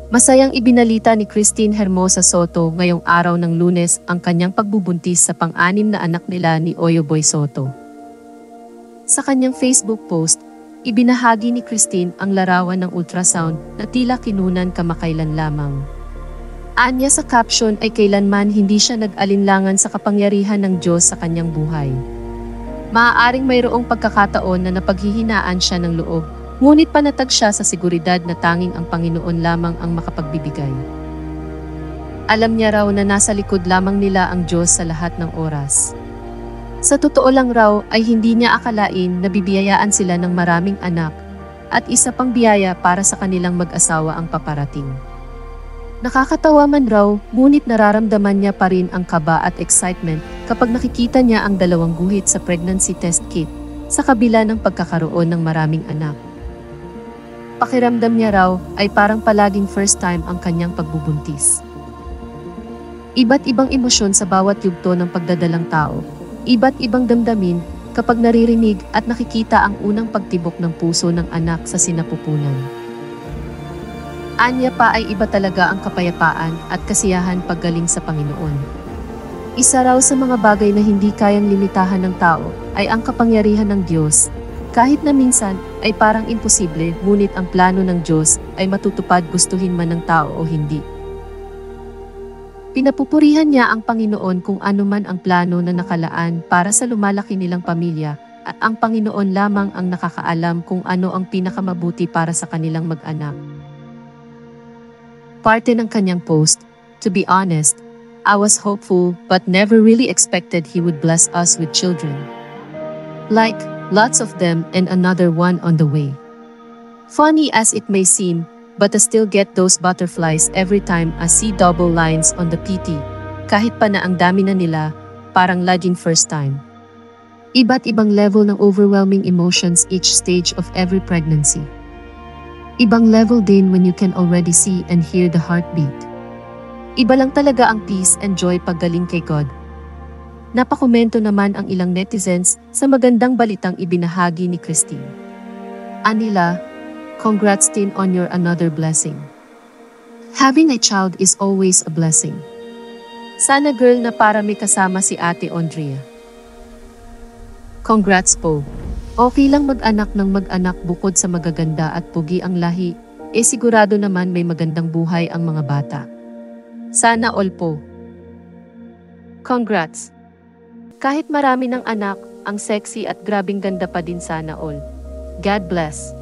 Masayang ibinalita ni Christine Hermosa Soto ngayong araw ng Lunes ang kanyang pagbubuntis sa pang-anim na anak nila ni Oyoboy Soto. Sa kanyang Facebook post, ibinahagi ni Christine ang larawan ng ultrasound na tila kinunan kamakailan lamang. Anya sa caption ay kailanman hindi siya nag-alinlangan sa kapangyarihan ng Diyos sa kanyang buhay. Maaaring mayroong pagkakataon na napaghihinaan siya ng loob, ngunit panatag siya sa seguridad na tanging ang Panginoon lamang ang makapagbibigay. Alam niya raw na nasa likod lamang nila ang Diyos sa lahat ng oras. Sa totoo lang raw ay hindi niya akalain na bibiyayaan sila ng maraming anak at isa pang biyaya para sa kanilang mag-asawa ang paparating. Nakakatawa man raw, ngunit nararamdaman niya pa rin ang kaba at excitement kapag nakikita niya ang dalawang guhit sa pregnancy test kit sa kabila ng pagkakaroon ng maraming anak. Pakiramdam niya raw ay parang palaging first time ang kanyang pagbubuntis. Iba't ibang emosyon sa bawat yugto ng pagdadalang tao, iba't ibang damdamin kapag naririnig at nakikita ang unang pagtibok ng puso ng anak sa sinapupunan. Anya pa ay iba talaga ang kapayapaan at kasiyahan paggaling sa Panginoon. Isa raw sa mga bagay na hindi kayang limitahan ng tao ay ang kapangyarihan ng Diyos. Kahit na minsan ay parang imposible, ngunit ang plano ng Diyos ay matutupad gustuhin man ng tao o hindi. Pinapupurihan niya ang Panginoon kung ano man ang plano na nakalaan para sa lumalaki nilang pamilya at ang Panginoon lamang ang nakakaalam kung ano ang pinakamabuti para sa kanilang mag-anak. Parte ng kanyang post, "To be honest, I was hopeful but never really expected He would bless us with children. Like, lots of them and another one on the way. Funny as it may seem, but I still get those butterflies every time I see double lines on the PT. Kahit pa na ang dami na nila, parang laging first time." Iba't ibang level ng overwhelming emotions each stage of every pregnancy. Ibang level din when you can already see and hear the heartbeat. Iba lang talaga ang peace and joy paggaling kay God. Napakomento naman ang ilang netizens sa magandang balitang ibinahagi ni Christine. Anila, "Congrats Tin on your another blessing. Having a child is always a blessing. Sana girl na para may kasama si Ate Andrea. Congrats po. Okay lang mag-anak ng mag-anak bukod sa magaganda at pugi ang lahi, sigurado naman may magandang buhay ang mga bata. Sana all po. Congrats. Kahit marami ng anak, ang sexy at grabing ganda pa din sana all. God bless."